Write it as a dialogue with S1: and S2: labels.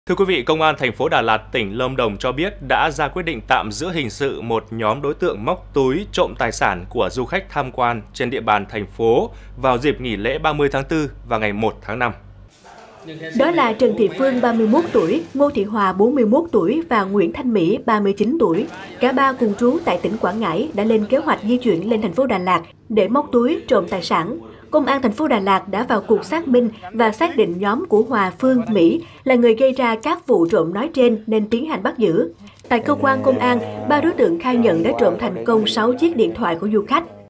S1: Thưa quý vị, Công an thành phố Đà Lạt, tỉnh Lâm Đồng cho biết đã ra quyết định tạm giữ hình sự một nhóm đối tượng móc túi trộm tài sản của du khách tham quan trên địa bàn thành phố vào dịp nghỉ lễ 30 tháng 4 và ngày 1 tháng 5.
S2: Đó là Trần Thị Phương, 31 tuổi, Ngô Thị Hòa, 41 tuổi và Nguyễn Thanh Mỹ, 39 tuổi. Cả ba cùng trú tại tỉnh Quảng Ngãi đã lên kế hoạch di chuyển lên thành phố Đà Lạt để móc túi trộm tài sản. Công an thành phố Đà Lạt đã vào cuộc xác minh và xác định nhóm của Hòa, Phương, Mỹ là người gây ra các vụ trộm nói trên nên tiến hành bắt giữ. Tại cơ quan công an, ba đối tượng khai nhận đã trộm thành công 6 chiếc điện thoại của du khách.